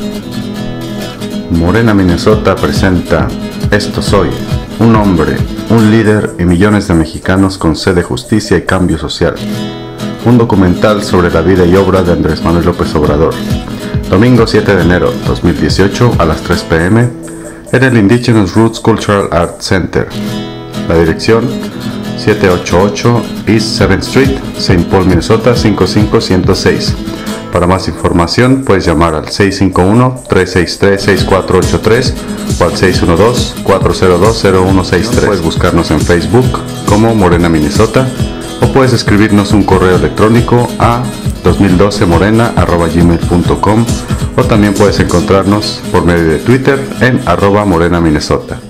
Morena, Minnesota presenta Esto Soy, un hombre, un líder y millones de mexicanos con sed de justicia y cambio social. Un documental sobre la vida y obra de Andrés Manuel López Obrador. Domingo 7 de enero 2018 a las 3 p.m. en el Indigenous Roots Cultural Arts Center. La dirección 788 East 7th Street, St. Paul, Minnesota 55106. Para más información puedes llamar al 651-363-6483 o al 612-402-0163. Puedes buscarnos en Facebook como Morena, Minnesota, o puedes escribirnos un correo electrónico a 2012morena@gmail.com, o también puedes encontrarnos por medio de Twitter en @morena, Minnesota.